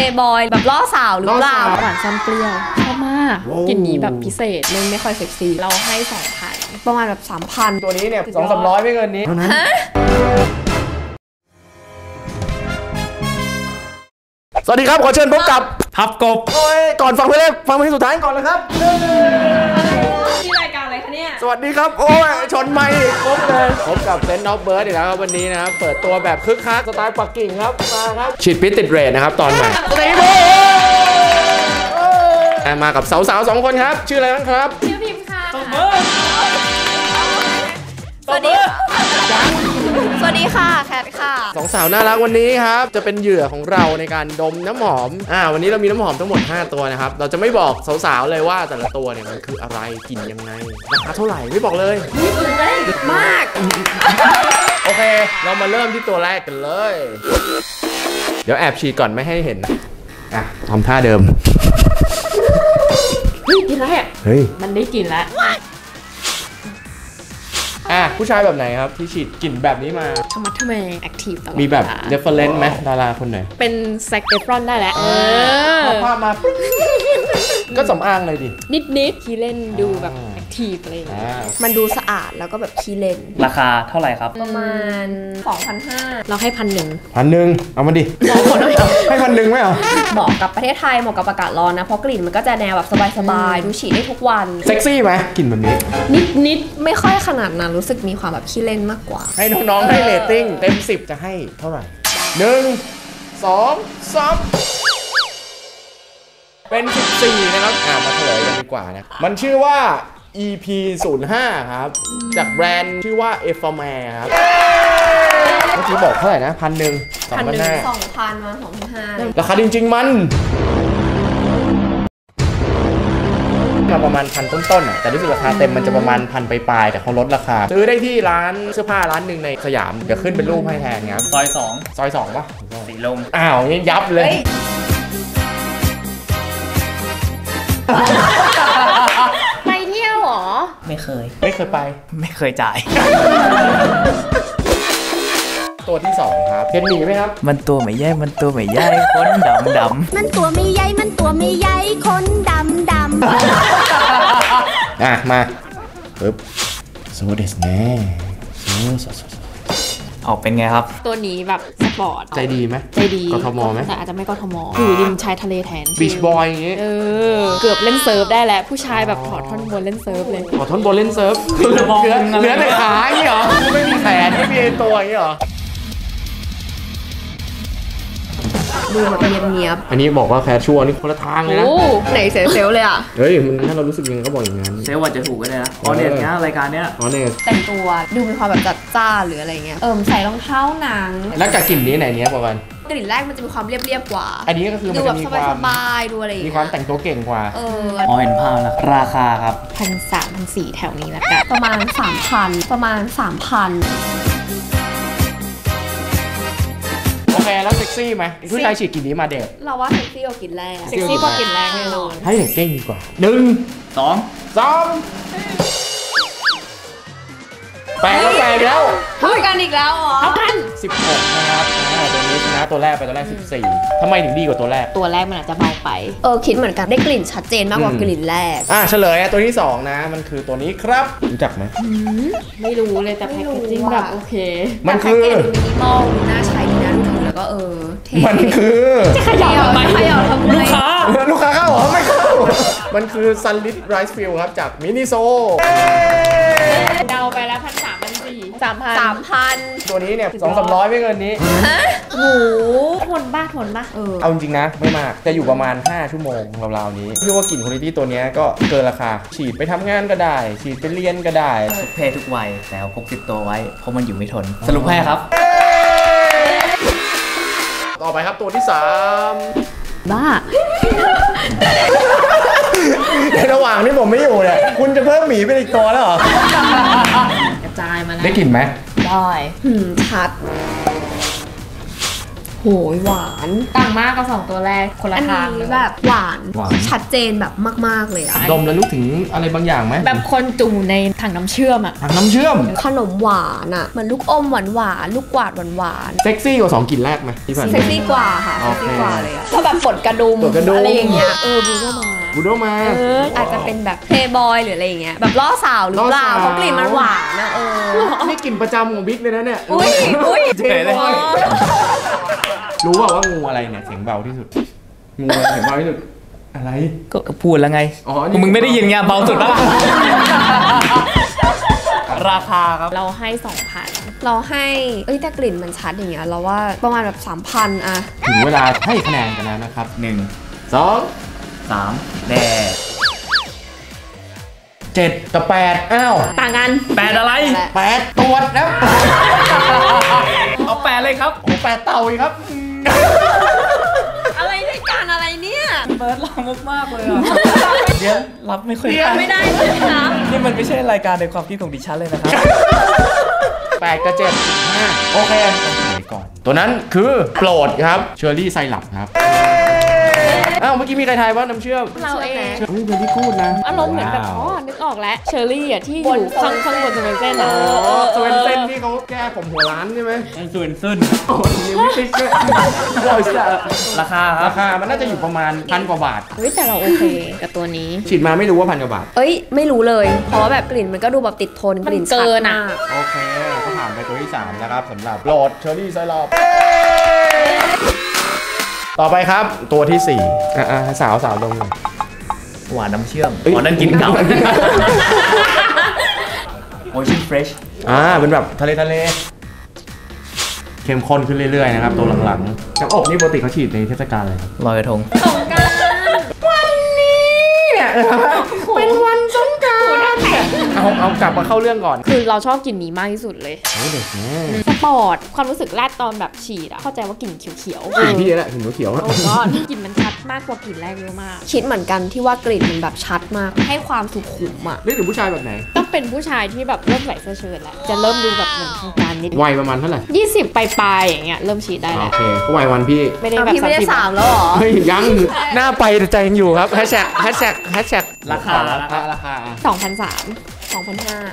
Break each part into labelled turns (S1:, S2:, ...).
S1: ย์บอยแบบล่อสาวหรือเปล่า
S2: หวานซ่อนเปรี้ยวชอบมากกลิ่นนี้แบบพิเศษไม่ค่อยเซ็กซี่เราให้ 2,000
S1: ประมาณแบบ 3,000
S3: ตัวนี้เนี่ย200-300ไม่เกินนี้เท่านั้นสวัสดีครับขอเชิญพบกับ
S4: พับกบ
S3: โอ้ยก่อนฟังเพลงฟังเพลงสุดท้ายก่อนเลยครับ
S1: ที่รายการอะไรคะเนี่ย
S3: สวัสดีครับโอ้ยชนไมค์ครบเลยพบกับเซนต์นอฟเบิร์ดอีกแล้วครับวันนี้นะครับเปิดตัวแบบคึกคักสไตล์ปักกิ่งครับมาครับฉีดพิษติดเรทนะครับตอนใหม่สตีบูมากับสาวๆ2คนครับชื่ออะไรบ้างครับ
S1: ชื่อพิมพ์ค่ะ
S3: สวัสดี
S1: สวัสดีค่ะแคทค่ะ
S3: 2สาวน่ารักวันนี้ครับจะเป็นเหยื่อของเราในการดมน้ำหอมวันนี้เรามีน้ำหอมทั้งหมด5ตัวนะครับเราจะไม่บอกสาวๆเลยว่าแต่ละตัวเนี่ยมันคืออะไรกลิ่นยังไงราคาเท่าไหร่ไม่บอกเลย
S1: มาก
S3: โอเคเรามาเริ่มที่ตัวแรกกันเลยเดี๋ยวแอบฉีดก่อนไม่ให้เห็นทำท่าเดิม
S2: กินแล้ว
S3: เฮ้ย
S2: มันได้กลิ่นแล้ว
S3: ผู้ชายแบบไหนครับที่ฉีดกลิ่นแบบนี้มา
S2: ธรรมะทแมงแอคทีฟตลอด
S3: มีแบบ reference ไหมดาราคนไหน
S2: เป็นแซคเอฟรอนได้แล้ว
S3: ภาพมาก็สำอางเลยดิ
S2: นิดที่เล่นดูแบบแอคทีฟอะไรอย่างเงี้ย
S1: มันดูสะอาดแล้วก็แบบขี้เล่น
S4: ราคาเท่าไหร่ครับ
S1: ประมาณ 2,500
S2: เราให้1,100
S3: เอามาดิให้1,100ไหม
S1: เหมาะกับประเทศไทยเหมาะกับอากาศร้อนนะเพราะกลิ่นมันก็จะแนวแบบสบายๆดูฉีดได้ทุกวัน
S3: เซ็กซี่ไหมกลิ่นแบบนี้
S1: นิดไม่ค่อยขนาดนั้นรู้สึกมีความแบบขี้เล่นมากกว่า
S3: ให้น้องๆให้เรตติ้งเต็ม10จะให้เท่าไหร่1 2 3เป็น14นะครับมาเฉลยกันดีกว่านะมันชื่อว่า EP05 ครับจากแบรนด์ชื่อว่า e f f a m e r ครับเมื่อกี้บอกเท่าไหร่นะ1,100
S1: 2,000มา2,500
S3: ราคาจริงๆมันประมาณ1,000ต้นๆแต่รู้สึกราคาเต็มมันจะประมาณ1,000ปลายๆแต่เขาลดราคาซื้อได้ที่ร้านเสื้อผ้าร้านหนึ่งในสยามเดี๋ยวขึ้นเป็นรูปให้แทนครับ
S4: ซอย
S3: 2ป่ะ
S4: สีลม
S3: งี้ยับเลย
S1: ไปเที่ยวหรอ
S4: ไม่เคย
S3: ไป
S4: ไม่เคยจ่าย
S3: ตัวที่2ครับเห็นหมีไหมครับ
S4: มันตัวไม่ใหญ่คนดำ
S1: มันตัวไม่ใหญ่คนดำ
S3: มาปึ๊บโซเดสแน่
S4: ออกเป็นไงครับ
S2: ตัวนี้แบบสปอร์ต
S3: ใจดีไหม
S2: ใจดี
S3: กทมไหม
S2: แต่อาจจะไม่กทมอยู่ริมชายทะเลแทน
S3: บีชบอยอย่างงี้
S2: เกือบเล่นเซิร์ฟได้แล้วผู้ชายแบบถอดท่อนบนเล่นเซิร์ฟเลย
S3: ถอดท่อนบนเล่นเซิร์ฟเหลือแต่ขาอย่างงี้เหรอไม่มีแขนไม่มีตัวอย่างงี้เหรอ
S1: ดูแบบเงียบ
S3: อันนี้บอกว่าแคชชัวนี่คนละทางเลยนะ
S1: ไหนเซลล์เลยอ่ะ
S3: เฮ้ยมันถ้าเรารู้สึกยังไงก็บอกอย่างนั้น
S4: เซลล์ว่าจะถูกก็ได้นะออเดนเนี้ยรายการเนี้ย
S1: แต่งตัวดูมีความแบบจัดจ้านหรืออะไรเงี้ยใส่รองเท้าหนัง
S3: แล้วกับกลิ่นนี้ไหนเนี้ยประมาณ
S1: กลิ่นแรกมันจะมีความเรียบๆกว่า
S3: อันนี้ก็คือมันจะมีความ
S1: สบายดูอะไร
S3: มีความแต่งตัวเก่งกว่า
S4: เห็นภาพแล้วราคาครับ
S2: 1,300-1,400แถวนี้แล้วกัน
S1: ประมาณ 3,000
S3: โอเคแล้วเซ็กซี่ไหมผู้ชายฉีดกลิ่นนี้มาเด็ก
S1: เราว่าเซ็กซี่กว่ากลิ่นแรก
S2: เซ็กซี่กว่ากลิ่นแรกแน่นอน
S3: ให้เก่งดีกว่า1 2 3แปลแล้ว
S1: เท่ากันอีกแล้วเหรอ
S2: เท่ากัน
S3: 16นะครับตัวนี้ชนะตัวแรกไปตัวแรก14ทำไมถึงดีกว่าตัวแรก
S2: มันอาจจะเบาไป
S1: คิดเหมือนกันได้กลิ่นชัดเจนมากกว่ากลิ่นแรก
S3: เฉลยตัวที่2นะมันคือตัวนี้ครับรู้จักไหม
S2: ไม่รู้เลยแต่แพ็คเกจจิ้งแบบโอเค
S3: มันคือ
S1: ดูมินิมอลดูน่าใช้ดีนะดูถือแล้วก็เท่
S3: มันคือ
S2: จะขยับทำไมลูกค้า
S3: เข้าเหรอไม่เข้ามันคือ Sunlit Rice Field ครับจากมินิโซ
S2: เดาไปแล้ว3,000
S3: ตัวนี้เนี่ย200-300ไม่เกินนี้
S2: โหทนบ้า
S3: เอาจริงๆนะไม่มากจะอยู่ประมาณ5ชั่วโมงราวๆนี้พี่ว่ากลิ่นคุณภาพตัวนี้ก็เกินราคาฉีดไปทำงานก็ได้ฉีดไปเรียนก็ได้
S4: ทุกเพศทุกวัยแต่พกติดตัวไว้เพราะมันอยู่ไม่ทนสรุปให้ครับ
S3: ต่อไปครับตัวที่3
S2: บ้า
S3: ในระหว่างที่ผมไม่อยู่เนี่ยคุณจะเพิ่มหมีเป็นอีกตัวแล้วเหรอก
S2: ระจายมาแล้ว
S3: ได้กลิ่นไหม
S2: ได้
S1: ชัดยหวาน
S2: ต่างมากกับ2ตัวแรกคนละ
S1: อัน
S2: ทาง
S1: นี้แบบหวานชัดเจนแบบมากๆเลยอะ
S3: ดมแล้วรู้ถึงอะไรบางอย่างไหม
S2: แบบคนจุ่มในถังน้ำเชื่อมอะ
S3: ถังน้ำเชื่อม
S1: ขนมหวานอะเหมือนลูกอมหวานลูกกวาดหวาน
S3: เซ็กซี่กว่า2กลิ่นแรกไหมที่ผ่านมา
S1: เซ็กซี่กว่าค่ะ
S3: โอ
S1: เซ็ก
S3: เค
S1: ซี่กว่าเลยอะเพราะแบบปลดกระดุม
S3: ปลดกระดุม
S1: อะไรอย่างเงี้ย
S2: บูโดมา
S3: บูโดมา
S1: อาจจะเป็นแบบเพย์บอยหรืออะไรอย่างเงี้ยแบบล่อสาวหรือเปล่า
S3: ล่อสาว
S1: เพราะกลิ่นมันหวานนะ
S3: นี่กลิ่นประจำของบิ๊กเลยนะเนี่ย
S1: อุ้ย
S3: เจ๊เลยรู้เปล่าว่างูอะไรเนี่ยเสียงเบาที่สุดงูอะไรเสียงเบาที่สุดอะไร
S4: ก็พูดแล้วไง
S3: อ๋อนี่
S4: มึงไม่ได้ยินไงเบาสุดปะ ราคาครับ
S2: เราให้ 2,000
S1: เราให้แต่กลิ่นมันชัดอย่างเงี้ยเราว่าประมาณแบบ 3,000อะ
S3: ถึงเวลาให้คะแนนกันแล้วนะครับ
S4: 1
S3: 2
S4: 3แด่
S3: 7 กับ 8อ้าว
S2: ต่างกัน
S4: 8อะไร
S3: 8ตรวจนะ
S4: เอา8เลยครับ
S3: โอ้8เต่าอีกครับ
S1: อะไรในการอะไรเนี่ย
S4: เบิร์ดลามกมากเลยอ่ะเดี๋ยวรับไม่ค่อยได้
S1: ไม่ได้เลยนะ
S4: นี่มันไม่ใช่รายการในความคิดของดิฉันเลยนะครับ
S3: 8 กับ 7 5โอเคต้องไหนก่อน ตัวนั้นคือโปรดครับเชอร์รี่ไซรัปครับอ้าวเมื่อกี้มีใครทายว่าน้ำเชื่อม
S2: เราเอง
S3: เฮ้ยเบลลี่กูดนะ
S2: อารมณ์เหมือนแบบนึกออกแล้วเชอร์รี่อ่ะที่อยู่ข้างบนจะเป็นเส้นอะ
S3: สเวนเซนที่เขาแก้ผมหัวร้านใช่ไหม
S4: ส่วนซุน
S3: โอ้ยยังไม่ติดเลยเราจะ
S4: ราคาครั
S3: รา
S4: บ
S3: คามันน่าจะอยู่ประมาณ1,000 กว่าบาท
S2: เฮ้ยแต่เราโอเคกับตัวนี้
S3: ฉีดมาไม่รู้ว่า1,000 กว่าบาท
S1: ไม่รู้เลย เพราะว่าแบบกลิ่นมันก็ดูแบบติดทนกลิ่น
S2: มันเกิ
S1: ชัด
S2: นอะ
S1: มาก
S3: โอเคก็ผ่านไปตัวที่ 3 นะครับสำหรับโปรดเชอร์รี่ไซรัปต่อไปครับตัวที่ 4สาวลงหน่อย
S4: หวานน้ำเชื่อมอ๋อนั่นกินเก่าโอชินเฟรช
S3: เป็นแบบทะเลเข้มข้นขึ้นเรื่อยๆนะครับตัวหลังๆน้ำอบนี่ปกติเขาฉีดในเทศกาลอะไรครับ
S4: ลอยกระทง
S3: เป็นวันสงกรานต์เอากลับมาเข้าเรื่องก่อน
S2: คือเราชอบกลิ่นนี้มากที่สุดเลย
S3: โอ้เด็กแน่
S2: สปอร์ตความรู้สึกแรกตอนแบบฉีดอะเข้าใจว่ากลิ่นเขียวๆ
S3: สีพี่แหละเห็นเขียว
S2: โอ้ก็กลิ่นมันชัดมากกว่ากลิ่นแรกเยอะมาก
S1: คิดเหมือนกันที่ว่ากลิ่นมันแบบชัดมาก ให้ความสุขุมอะ
S3: นึกถึงผู้ชายแบบไหน
S2: ต้องเป็นผู้ชายที่แบบเริ่มใส่เสื้อเชิ้ตแล้วจะเริ่มดูแบบเหมือนทางการนิด
S3: วัยประมาณเท่าไหร่
S2: 20ปลายๆอย่างเงี้ยเริ่มฉีดได้
S3: โอ
S2: แล้ว
S3: เคก็วัยวันพี่
S2: ไม่ได้แบบ
S1: พี่ไม่ได้
S2: 30
S1: 3แล้วเหรอ
S3: เฮ้ยยังหน้าไปแต่ใจยังอยู่ครับแฮชแท็ก
S4: ราคา
S1: 2,300 2,500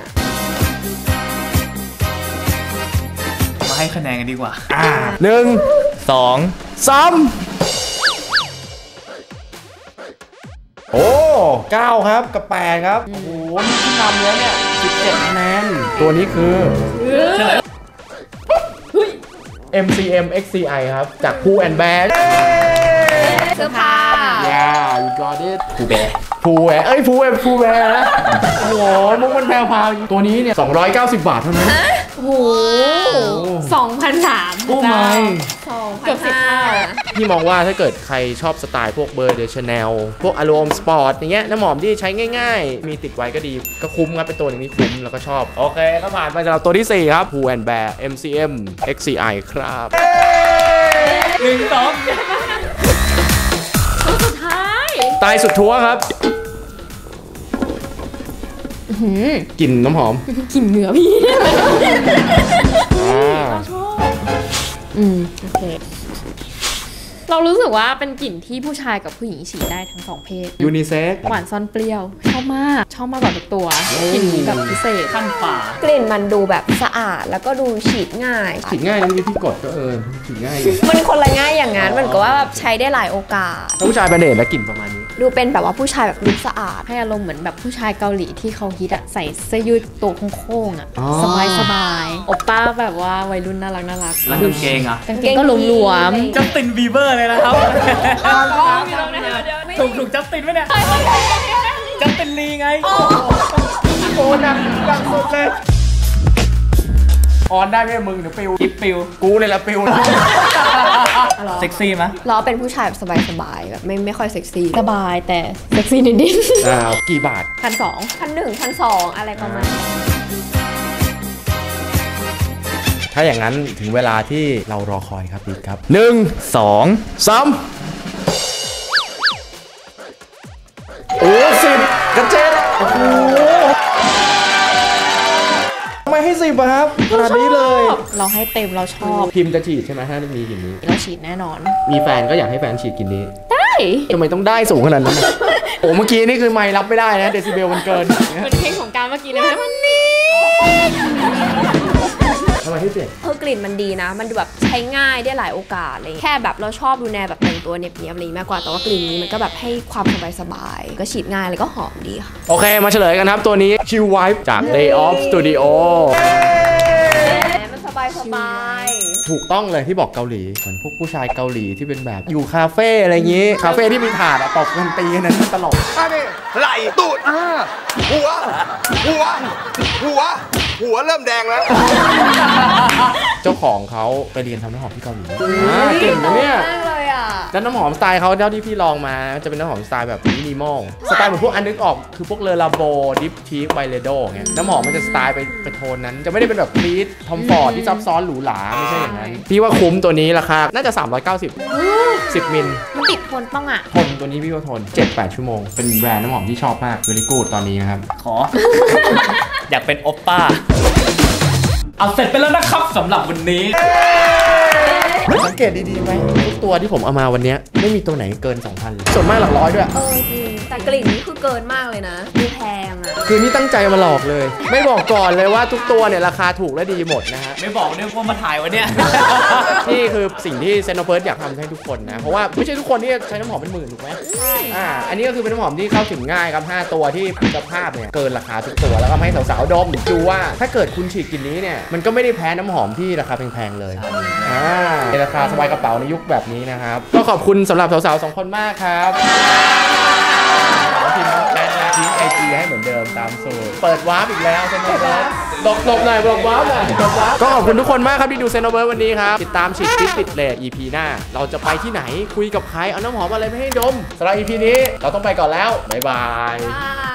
S4: มาให้คะแนนกันดีกว่า
S3: 1
S4: 2
S3: 3โอ้9ครับกับ8ครับโอ้โหนี่ขึ้นนำแล้วเนี่ย17 คะแนนตัวนี้คือ MCM XCI ครับจาก Pull and Bear
S1: เสื้อผ้า
S3: Yeah you got it พูแหวพูแหวนะโอ้โหมุกมันแพรวพราวตัวนี้เนี่ย290 บาทเท่านั้น
S2: โอ้โห2,300
S3: โอ้ไม่
S2: เกือบ15
S3: พี่มองว่าถ้าเกิดใครชอบสไตล์พวกเบอร์เดชแนลพวกอารมณ์สปอร์ตอย่างเงี้ยน้ำหอมที่ใช้ง่ายๆ มีติดไว้ก็ดีก็คุ้มครับเป็นตัวหนึ่งที่คุ้มแล้วก็ชอบ โอเคก็ผ่านไปสำหรับตัวที่ 4 ครับ Pull and Bear MCM XCI ครับ
S4: 1 2
S2: สุดท้าย
S3: ตายสุดทั่วครับกลิ่นน้ำหอม
S2: กลิ่นเหนือพี่
S3: อ่า
S2: โอเค เรารู้สึกว่าเป็นกลิ่นที่ผู้ชายกับผู้หญิงฉีดได้ทั้งสองเพศ
S3: ยูนิเซ็ก
S2: หวานซ่อนเปรี้ยว ชอบมากกว่าทุกตัวกลิ่นนี้แบบพิเศษ
S4: ขั้นป่าก
S1: ลิ่นมันดูแบบสะอาดแล้วก็ดูฉีดง่าย
S3: ฉีดง่ายนะพี่กดก็ฉีดง่ายอยู่
S1: มันคนละง่ายอย่างนั้นมันก็ว่าแบบใช้ได้หลายโอกาส
S3: ถ้าผู้ชายเป็นเดทแล้วกลิ่นประมาณนี้
S1: ดูเป็นแบบว่าผู้ชายแบบลุคสะอาด
S2: ให้อารมณ์เหมือนแบบผู้ชายเกาหลีที่เขาฮิตอะใส่เสื้อยืดตัวโค้งๆอะ
S3: อ๋อ
S2: สบายๆโอป้าแบบว่าวัยรุ่นน่ารัก
S4: แล้วกางเกงอ่ะ
S2: กางเกงก็หลวม
S4: จัสตินบีเบอร์เลยนะครับ ถูกจัสตินไหมเนี่ย จัสตินลีไง
S3: โอ้หนักสุดเลยออนได้ไหมมึงเดี๋ยวปิว
S4: คลิปปิว
S3: กูเนี่ยแหละปิว
S4: เซ็กซี่ไหม
S1: เราเป็นผู้ชายแบบสบายๆแบบไม่ค่อยเซ็กซี่
S2: ๆสบายแต่เซ็กซี่นิด
S3: กี่บาท
S2: 1,200
S1: 1,100 1,200อะไรประมาณนั้น
S3: ถ้าอย่างนั้นถึงเวลาที่เรารอคอยครับพี่ครับ
S4: 1 2
S3: 3โอ้10 กับ7โอ้โหไม่ให้10อะครับขนาดนี้เลย
S2: เราให้เต็มเราชอบ
S3: พิมพ์จะฉีดใช่ไหมถ้ามีกลิ่นนี้
S2: เราฉีดแน่นอน
S3: มีแฟนก็อยากให้แฟนฉีดกลิ่นนี้
S2: ได้
S3: ทำไมต้องได้สูงขนาดนั้นอะโอ้เมื่อกี้นี่คือไมค์รับไม่ได้นะเดซิเบลมันเกิน
S2: เหมือนเพลงของการเมื่อกี้เลยไหมมันนี่
S3: ทำไมที่เปลี่ยน
S1: กลิ่นมันดีนะ มันดูแบบใช้ง่ายได้หลายโอกาสอะไรเลยแค่แบบเราชอบดูแนวแบบแต่งตัวเนียบๆอะไรมากกว่าแต่ว่ากลิ่นนี้มันก็แบบให้ความสบายๆก็ฉีดง่ายเลยก็หอมดีค่ะ
S3: โอเคมาเฉลยกันครับตัวนี้ Chill Vibe จาก Day Off Studio
S1: มันสบาย
S3: ถูกต้องเลยที่บอกเกาหลีเหมือนพวกผู้ชายเกาหลีที่เป็นแบบอยู่คาเฟ่อะไรอย่างงี้คาเฟ่ที่มีถาดอะตบกันตีกันนั้นมันตลก
S5: ไหลตูดหัวเริ่มแดงแล้ว
S3: เจ้าของเขาไปเรียนทำน้ำหอมที่เกาหลีเก่งนะเนี่ย
S1: มากเลยอ่ะ
S3: แล้วน้ำหอมสไตล์เขาเท่าที่พี่ลองมาจะเป็นน้ำหอมสไตล์แบบมินิมอลสไตล์เหมือนพวกอันนึกออกคือพวกเลอลาโบดิฟทีไวเลโดเงี้ยน้ำหอมมันจะสไตล์ไปโทนนั้นจะไม่ได้เป็นแบบคลีททอมฟอร์ดที่ซับซ้อนหรูหราไม่ใช่อย่างนั้นพี่ว่าคุ้มตัวนี้ราคาน่าจะ390 10 มิล
S2: มันติดทนต้องอ่ะ
S3: ทนตัวนี้พี่ว่าทน 7-8 ชั่วโมงเป็นแบรนด์น้ำหอมที่ชอบมากเวลิกูดตอนนี้นะครับ
S4: ขอ อยากเป็นโอปป้า เอาเสร็จไปแล้วนะครับสำหรับวันนี้
S3: สังเกตดีๆไหมทุกตัวที่ผมเอามาวันนี้ไม่มีตัวไหนเกิน 2,000 เลยส่วนมากหลักร้อยด้วย
S1: จริงแต่กลิ่นนี้คือเกินมากเลยนะดูแพงอ่ะ
S3: คือนี่ตั้งใจมาหลอกเลย ไม่บอกก่อนเลยว่าทุกตัวเนี่ยราคาถูกและดีหมดนะฮะ
S4: ไม่บอกด้วยว่ามาถ่ายวันเนี้ย
S3: นี่คือสิ่งที่เซนโนเพิร์สอยากทำให้ทุกคนนะ เพราะว่าไม่ใช่ทุกคนที่ใช้น้ำหอมเป็นหมื่นถูกไหมใช่อันนี้ก็คือเป็นน้ำหอมที่เข้าถึงง่ายครับ5ตัวที่คุณภาพเนี่ยเกินราคาทุกตัวแล้วก็ให้สาวๆดมดูว่าถ้าเกิดคุณฉีดกลิ่นนี้เนี่ยมันก็ไม่ได้แพ้น้ำหอมที่ราคาแพงๆเลยในราคาสบายกระเป๋าในยุคแบบนี้นะครับก็ขอบคุณสำหรับสาวๆ2คนมากครับทีมและทีมไอจีให้เหมือนเดิมตามสูตรเปิดวาร์ปอีกแล้วเซนโนเบิร์สหลบหน่อยบอกวาร์ปหน่อยก็ขอบคุณทุกคนมากครับที่ดูเซนโนเบิร์สวันนี้ครับติดตามฉีดฟิตติดเลท EP หน้าเราจะไปที่ไหนคุยกับใครเอาน้ำหอมอะไรไปให้ดมสำหรับ EP นี้เราต้องไปก่อนแล้วบ๊ายบาย
S1: บาย